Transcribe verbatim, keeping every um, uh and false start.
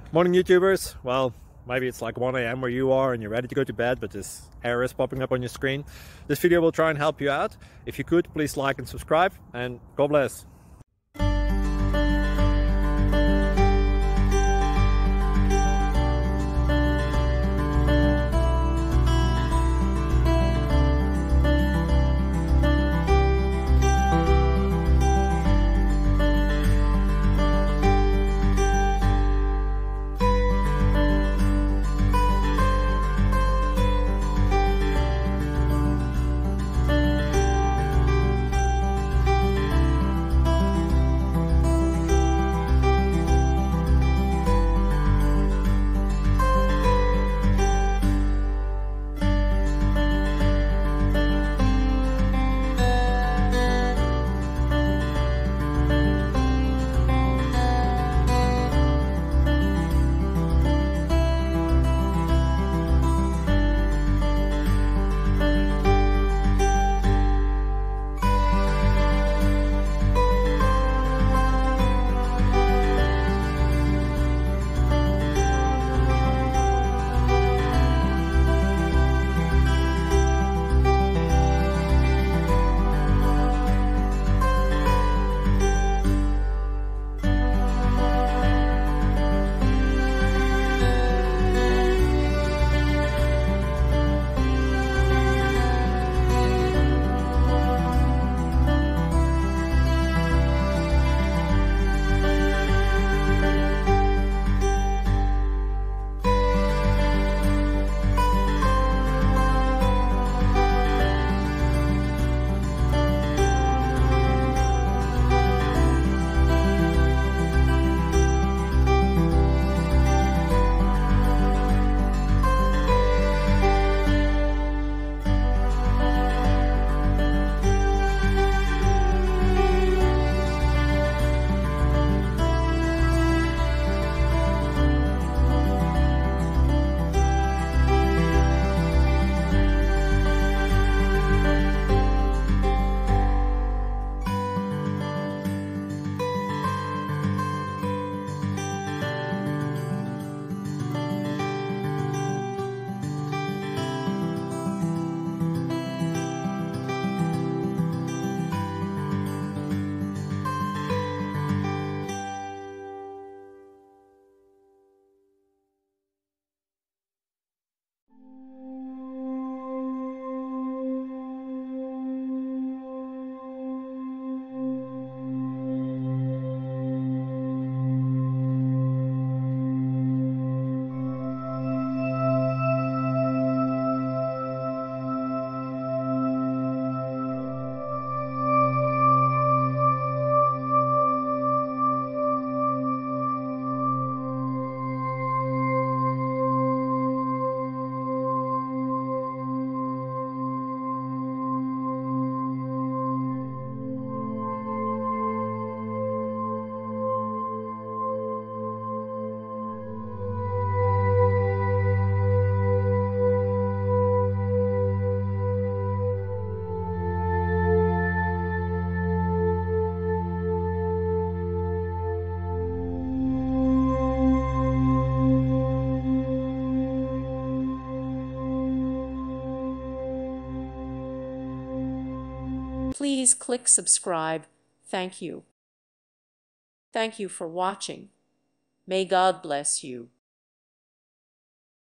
Morning YouTubers. Well, maybe it's like one A M where you are and you're ready to go to bed, but this error is popping up on your screen. This video will try and help you out. If you could, please like and subscribe, and God bless. Please click subscribe. Thank you. Thank you for watching. May God bless you.